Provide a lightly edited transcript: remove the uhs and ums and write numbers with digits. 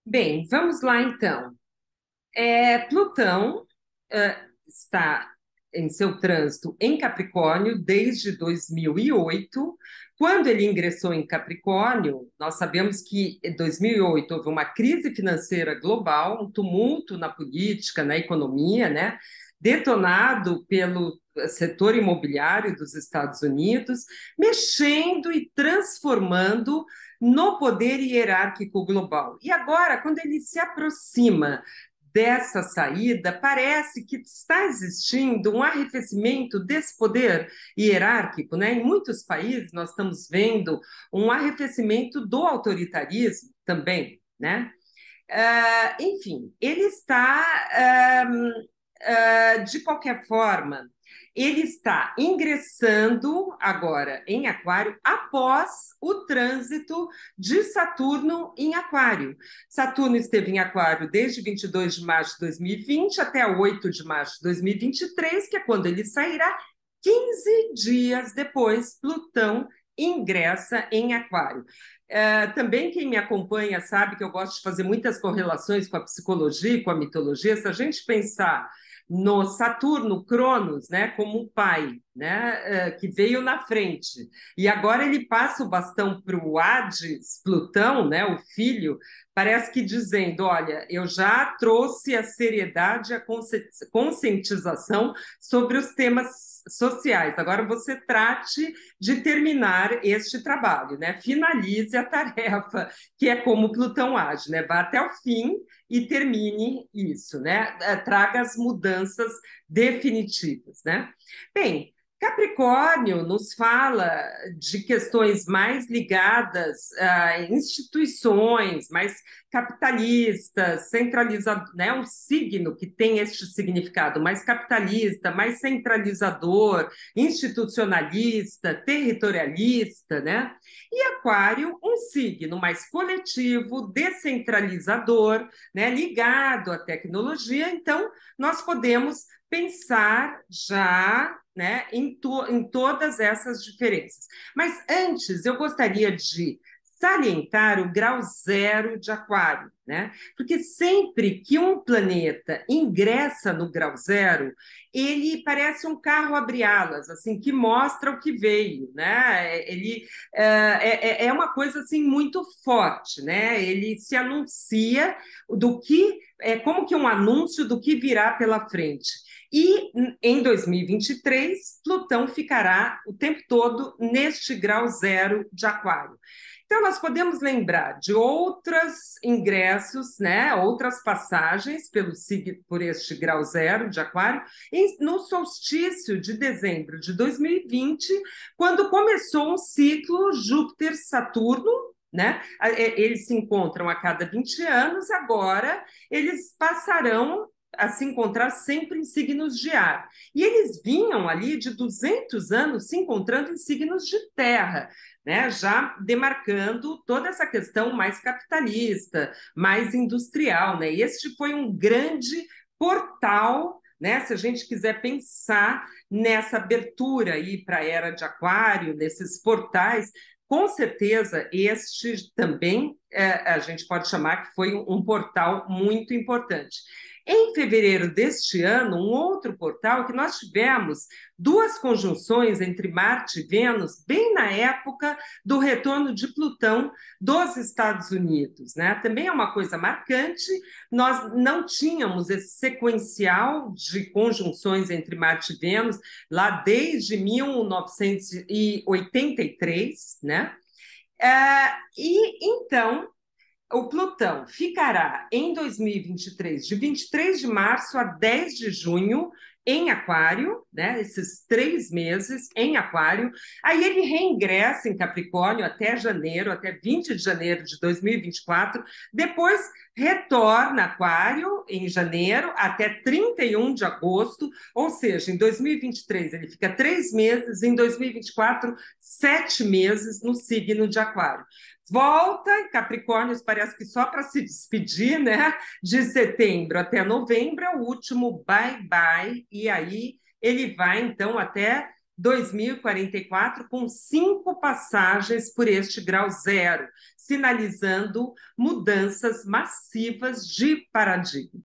Bem, vamos lá então. Plutão está em seu trânsito em Capricórnio desde 2008. Quando ele ingressou em Capricórnio, nós sabemos que em 2008 houve uma crise financeira global, um tumulto na política, na economia, né? Detonado pelo setor imobiliário dos Estados Unidos, mexendo e transformando no poder hierárquico global. E agora, quando ele se aproxima dessa saída, parece que está existindo um arrefecimento desse poder hierárquico, né? Em muitos países nós estamos vendo um arrefecimento do autoritarismo também, né? Enfim, ele está, de qualquer forma, ele está ingressando agora em Aquário após o trânsito de Saturno em Aquário. Saturno esteve em Aquário desde 22 de março de 2020 até 8 de março de 2023, que é quando ele sairá. 15 dias depois, Plutão ingressa em Aquário. Também quem me acompanha sabe que eu gosto de fazer muitas correlações com a psicologia e com a mitologia. Se a gente pensar no Saturno, Cronos, né, como o pai, né, que veio na frente, e agora ele passa o bastão para o Hades, Plutão, né, o filho, parece que dizendo, olha, eu já trouxe a seriedade, a conscientização sobre os temas sociais. Agora você trate de terminar este trabalho, né? Finalize a tarefa, que é como Plutão age, né? Vá até o fim e termine isso, né? Traga as mudanças definitivas, né? Bem, Capricórnio nos fala de questões mais ligadas a instituições, mais capitalistas, centralizado, né? Um signo que tem este significado mais capitalista, mais centralizador, institucionalista, territorialista, né? E Aquário, um signo mais coletivo, descentralizador, né? Ligado à tecnologia. Então, nós podemos pensar já, né, em todas essas diferenças. Mas antes, eu gostaria de salientar o grau zero de Aquário, né? Porque sempre que um planeta ingressa no grau zero, ele parece um carro abre-alas, assim, que mostra o que veio, né? Ele é uma coisa assim muito forte, né? Ele se anuncia do que é como que um anúncio do que virá pela frente. E em 2023, Plutão ficará o tempo todo neste grau zero de Aquário. Então, nós podemos lembrar de outros ingressos, né, outras passagens por este grau zero de Aquário, no solstício de dezembro de 2020, quando começou um ciclo Júpiter-Saturno, né? Eles se encontram a cada 20 anos, agora eles passarão a se encontrar sempre em signos de ar. E eles vinham ali de 200 anos se encontrando em signos de terra, né? Já demarcando toda essa questão mais capitalista, mais industrial, né? E este foi um grande portal, né? Se a gente quiser pensar nessa abertura aí para a era de Aquário, nesses portais, com certeza este também a gente pode chamar que foi um portal muito importante. Em fevereiro deste ano, um outro portal que nós tivemos duas conjunções entre Marte e Vênus, bem na época do retorno de Plutão dos Estados Unidos, né? Também é uma coisa marcante, nós não tínhamos esse sequencial de conjunções entre Marte e Vênus lá desde 1983, né? E então o Plutão ficará em 2023, de 23 de março a 10 de junho, em Aquário, né? Esses 3 meses em Aquário. Aí ele reingressa em Capricórnio até janeiro, até 20 de janeiro de 2024. Depois retorna a Aquário em janeiro até 31 de agosto. Ou seja, em 2023 ele fica 3 meses, em 2024, 7 meses no signo de Aquário. Volta em Capricórnio, parece que só para se despedir, né? De setembro até novembro é o último bye-bye, e aí ele vai então até 2044, com 5 passagens por este grau zero, sinalizando mudanças massivas de paradigma.